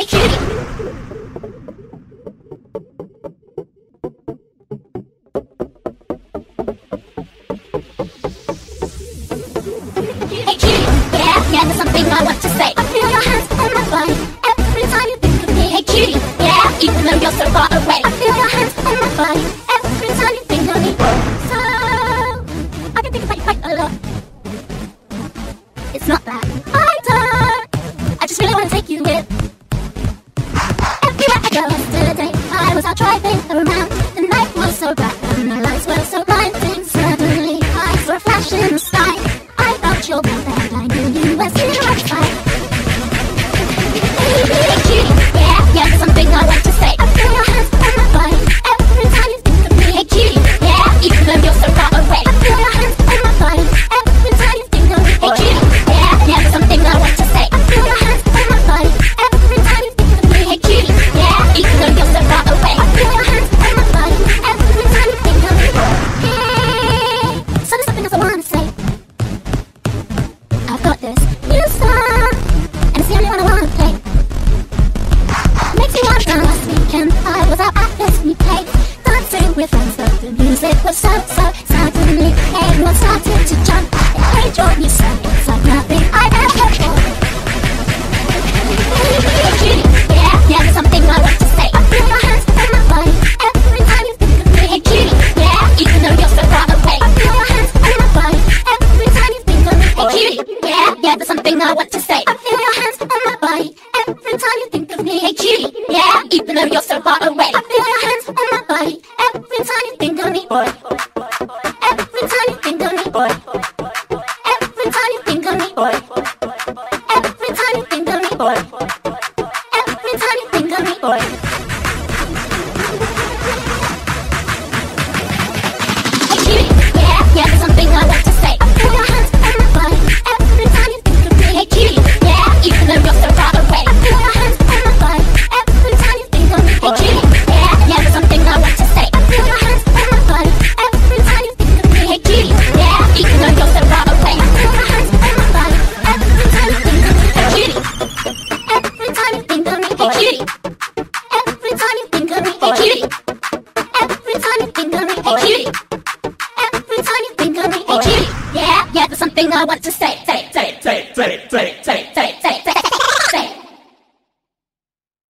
cutie. Hey cutie, yeah, there's something I want to say. I feel your hands on my body every time you think of me. Hey cutie, yeah, even though you're so far away. I feel your hands on my body every time you think of me. So, I can think about you quite a lot. It's not that I don't, I just really want to take you with. Everywhere I go yesterday, I was out driving around. The night was so bright and the lights were so blinding. Suddenly, lights were flashing in the sky. I felt your breath and I knew you were satisfied. Hey cutie, yeah, there's something I want to say. I feel your hands on my body every time you think of me. Hey cutie, yeah, even though you're so far away. I feel your hands on my body every time you think of me. Hey cutie, yeah, there's something I want to say. I feel your hands on my body every time you think of me. Hey cutie, yeah, even though you're so far away. I feel your hands on my body every time you think of me. Hey, so there's something else I want to say. I've got this new song, and it's the only one I wanna play. Makes me wanna dance. Last weekend I was out at this new place, dancing with friends, but the music was so suddenly everyone started to jump. They played your new song, it's like nothing I've ever heard before. Hey cutie, yeah, there's something I want to say. I feel your hands on my body every time you think of me. Hey cutie, yeah, even though you're so far away. I feel your hands on my body every time you think of me. Hey cutie, yeah, there's something I want to say. I feel your hands on my body every time you think of me. Hey cutie, yeah, even though you're so far away. I feel your hands on my body every time you think of me. Every time you think of me. Every time you think of me. Every time you think of me. Every time you think of me. Hey cutie, yeah, there's something I want to say. I feel your hands on my body every time you think of me. Hey cutie, yeah, even though you're so far away. I feel your hands on my body every time you think of me. Hey cutie, yeah, there's something I want to say. I feel your hands on my body every time you think of me. Hey cutie, yeah, even though you're so far away. I feel your hands on my body every time you think of me. Hey cutie, every time you think of me. Hey cutie, every time you think of me. Hey cutie, every time you think of me. Hey cutie, every time you think of me. Hey cutie, yeah, there's something I want to say.